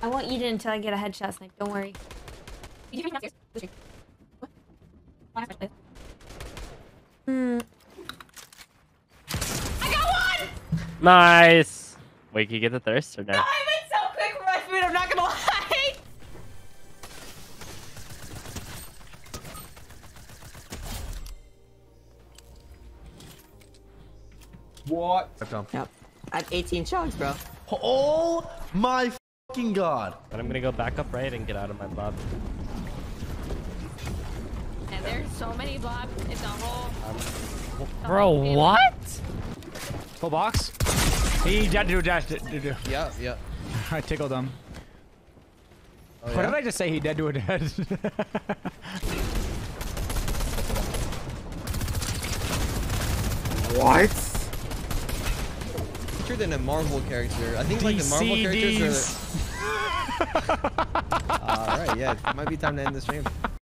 I won't eat it until I get a headshot snipe. Don't worry. I got one! Nice. Wait, can you get the thirst or no? No, I went so quick for my food. I'm not gonna lie. What? Yep. I have 18 chugs, bro. Oh my fucking god. But I'm gonna go back up right and get out of my blob. And there's so many blobs. It's a whole. Bro, what? Full box. He had to do a dash. Yeah, yeah. I tickled him. Oh, What yeah? did I just say? He dead to a dead. What? Picture than a Marvel character. I think like the Marvel characters are. Alright, yeah. It might be time to end the stream.